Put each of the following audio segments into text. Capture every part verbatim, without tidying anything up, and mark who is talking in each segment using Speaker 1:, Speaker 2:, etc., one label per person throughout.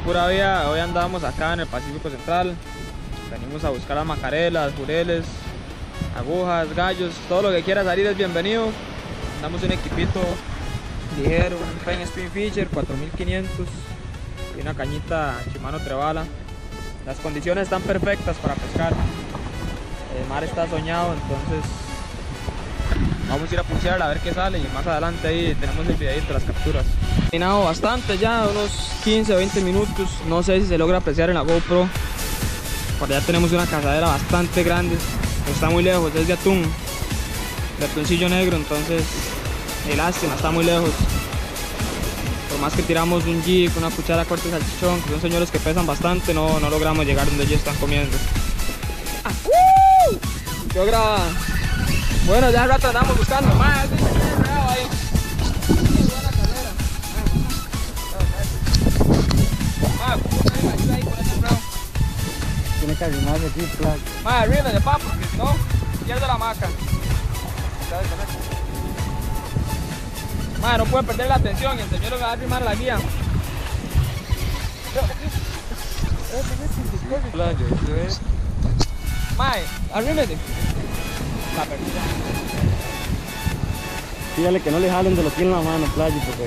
Speaker 1: pura vida. Hoy andamos acá en el Pacífico Central. Venimos a buscar las macarelas, jureles, agujas, gallos, todo lo que quiera salir es bienvenido. Andamos un equipito ligero, un Penn Spin Fisher cuatro mil quinientos y una cañita Shimano Trevala. Las condiciones están perfectas para pescar. El mar está soñado, entonces vamos a ir a puchearla a ver qué sale y más adelante ahí tenemos el videito de las capturas. He terminado bastante ya, unos quince o veinte minutos, no sé si se logra apreciar en la GoPro. Por allá tenemos una cazadera bastante grande, pero está muy lejos, es de atún, de atuncillo negro, entonces qué lástima, está muy lejos. Por más que tiramos un jig, una cuchara corta de salchichón, que son señores que pesan bastante, no, no logramos llegar donde ellos están comiendo. Ah, ¡uh! Logra. Bueno, ya al rato andamos buscando más. Ahí. Buena carrera. Ah, ayuda ahí con ese bravo.
Speaker 2: Tiene que arrimarse aquí, flag.
Speaker 1: Más arriba de papo, porque si no, pierdo la maca. Madre, no puede perder la atención y el señor le va a arrimar la guía. Madre, arrímete. La perdida.
Speaker 2: Dígale que no le jalen de lo que tiene en la mano, playa, porque...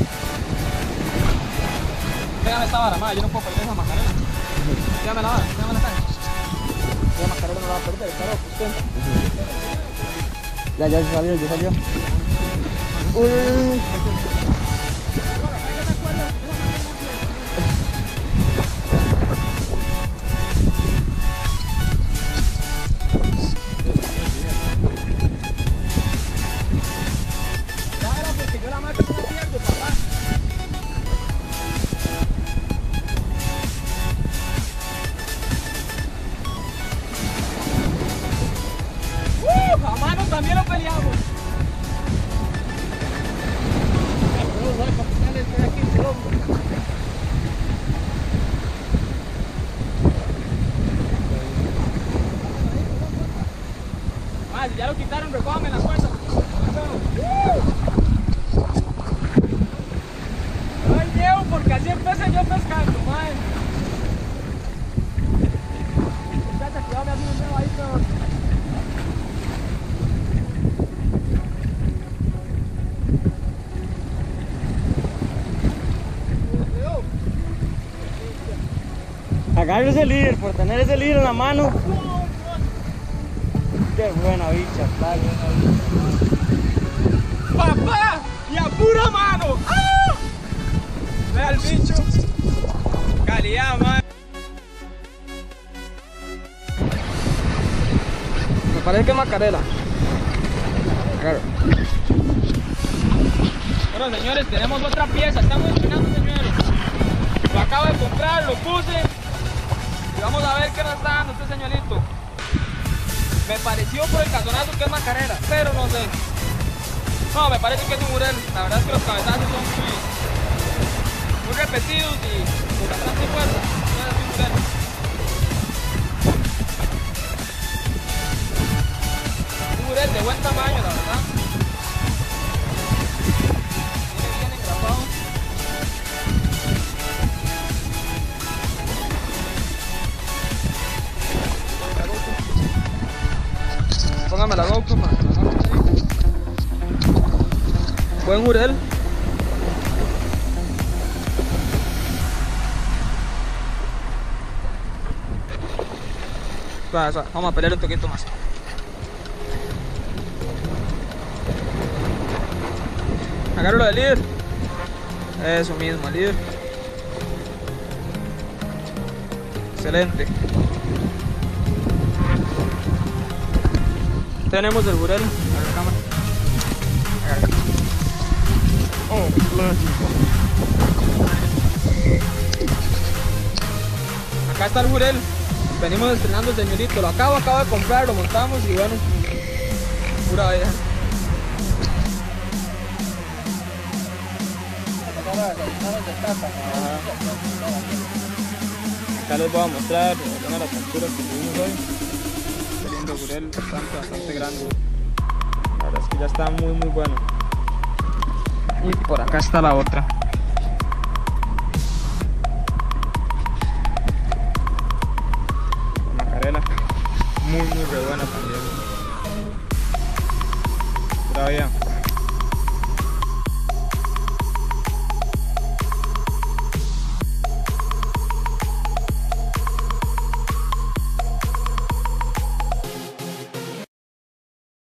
Speaker 1: Pégame esta vara, madre, yo no puedo perder esa macarena. Dígame la vara, dígame la caña. Esa macarena no la va a perder, claro, usted.
Speaker 2: Ya, ya salió, ya salió. Uy.
Speaker 1: A mano también lo peleamos. Ah, si ya lo quitaron, recójame las fuerzas. Ay, Diego, porque así empecé yo pescando, madre. Muchacha, cuidado, me hace un dedo ahí, pero...
Speaker 2: Agarre ese líder, por tener ese líder en la mano. Qué buena bicha, flag.
Speaker 1: ¡Papá! ¡Y a pura mano! ¡Ah! Vea el bicho. Calidad, man. Me parece que es macarela. Claro. Bueno, señores, tenemos otra pieza. Estamos esperando, señores. Lo acabo de comprar, lo puse. Y vamos a ver qué nos está dando este señorito. Me pareció por el cazonazo que es macarera, pero no sé. No, me parece que es un jurel. La verdad es que los cabezazos son muy, muy repetidos y con bastante fuerza. No es un jurel. Un jurel de buen tamaño, la verdad. Viene bien engrapado. Póngame la GoPro, man. Buen jurel. Vamos a pelear un poquito más. Agárralo del líder. Eso mismo, líder. Excelente. Tenemos el jurel. A la cámara. Oh, acá está el jurel. Venimos estrenando el señorito. Lo acabo, acabo de comprar, lo montamos y bueno, pura vida. Acá les voy a mostrar una de las capturas que tuvimos hoy. Este lindo jurel, bastante, bastante grande. La verdad es que ya está muy muy bueno. Y por acá está la otra. muy muy re buena también. Todavía.